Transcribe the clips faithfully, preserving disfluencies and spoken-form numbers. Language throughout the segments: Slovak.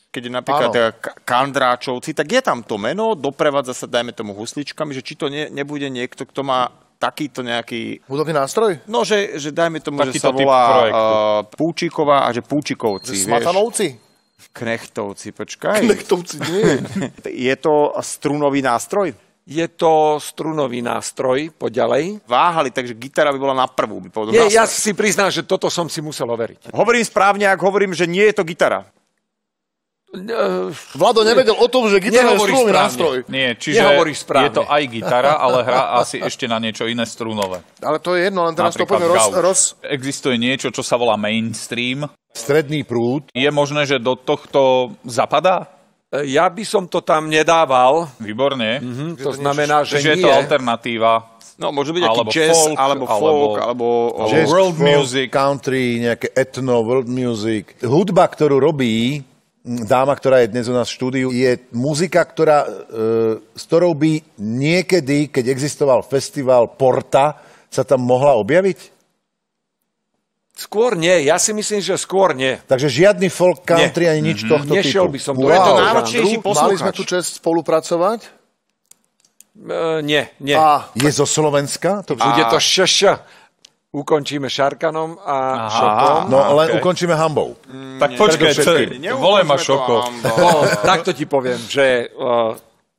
keď je napríklad Kandráčovci, tak je tam to meno, doprevádza sa, dajme tomu, husličkami, že či to ne, nebude niekto, kto má takýto nejaký... Hudobný nástroj? No, že, že dajme tomu, takýto že sa volá uh, Púčiková a že Púčikovci, vieš. Smatanovci? Knechtovci, počkaj. Knechtovci, nie. Je to strunový nástroj? Je to strunový nástroj, poďalej. Váhali, takže gitara by bola na prvú. By povedal, Nie, ja si priznám, že toto som si musel overiť. Hovorím správne, ak hovorím, že nie je to gitara. Vlado nevedel o tom, že gitara je strunový nástroj. Nie, čiže je to aj gitara, ale hrá asi ešte na niečo iné strunové. Ale to je jedno, len teraz to poďme roz, roz... Existuje niečo, čo sa volá mainstream. Stredný prúd. Je možné, že do tohto zapadá? Ja by som to tam nedával. Výborne. Mhm, to znamená, že Čiže nie. je to alternatíva. No, môže byť aký jazz, folk, alebo folk, alebo... Jazz, world folk, music. Country, nejaké etno, world music. Hudba, ktorú robí dáma, ktorá je dnes u nás v štúdiu, je muzika, ktorá, e, s ktorou by niekedy, keď existoval festival Porta, sa tam mohla objaviť? Skôr nie, ja si myslím, že skôr nie. Takže žiadny folk, country, nie. ani nič mm-hmm. tohto Nešiel typu. by som do Wow. Je to náročnejší posluchač. Mali sme tu čest spolupracovať? E, nie, nie. A... Je zo Slovenska? To Bude to šš. Ukončíme Šarkanom a Aha, Šokom. No, len okay. ukončíme hambou. Mm, Tak počkaj, volaj ma Šoko. No, takto ti poviem, že... Uh,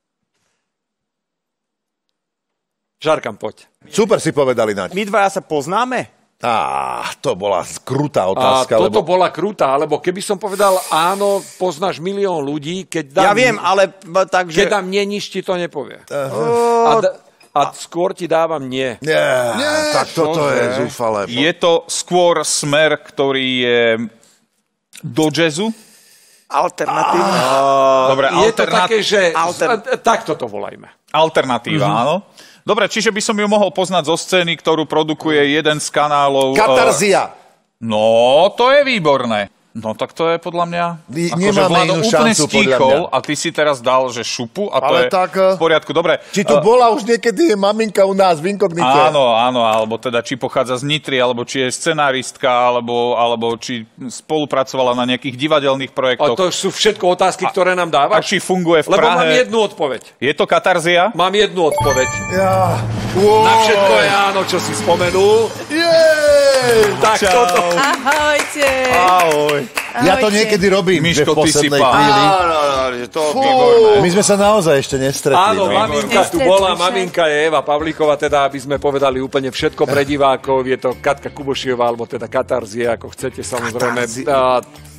Žarkan, poď. Super si povedali, Naď. My dvaja sa poznáme? Á, to bola krutá otázka. A toto lebo... bola krutá, lebo keby som povedal áno, poznáš milión ľudí, keď dám... Ja viem, ale takže... Keď dám nie, nič ti to nepovie. Uh, a, d- a skôr ti dávam nie. Nie, nie tak toto čože? je zúfale. Je to skôr smer, ktorý je do jazzu? Alternatívne. Uh, Dobre, je to alternat- také, že... Alter- Takto to volajme. Alternatíva, mm-hmm. áno. Dobre, čiže by som ju mohol poznať zo scény, ktorú produkuje jeden z kanálov... Katarzia. Uh, no, to je výborné. No tak to je podľa mňa... Nemáme akože Vlado inú úplne šancu, podľa stíchol mňa. a ty si teraz dal, že šupu a to Ale je tak, v poriadku. Dobre. Či tu uh, bola už niekedy je maminka u nás v inkognite? Áno, áno, alebo teda či pochádza z Nitry, alebo či je scenáristka, alebo, alebo či spolupracovala na nejakých divadelných A projektoch. to sú všetko otázky, ktoré nám A dávaš? či funguje v Lebo Prahe. mám jednu odpoveď. Je to Katarzia? Mám jednu odpoveď. Ja. Wow. Na všetko je áno, čo si spomenul. Jej! Tak Čau. toto. Ahojte. Ahoj. Ja to niekedy robím, že v Miško, ty si poslednej pán. chvíli. Áno, áno, že to výborné. My sme sa naozaj ešte nestretli. Áno, no. maminka tu Nestretli bola, sa. maminka je Eva Pavlíková, teda aby sme povedali úplne všetko pre divákov, je to Katka Kubošiová, alebo teda Katarzia, ako chcete samozrejme. Katarzia. A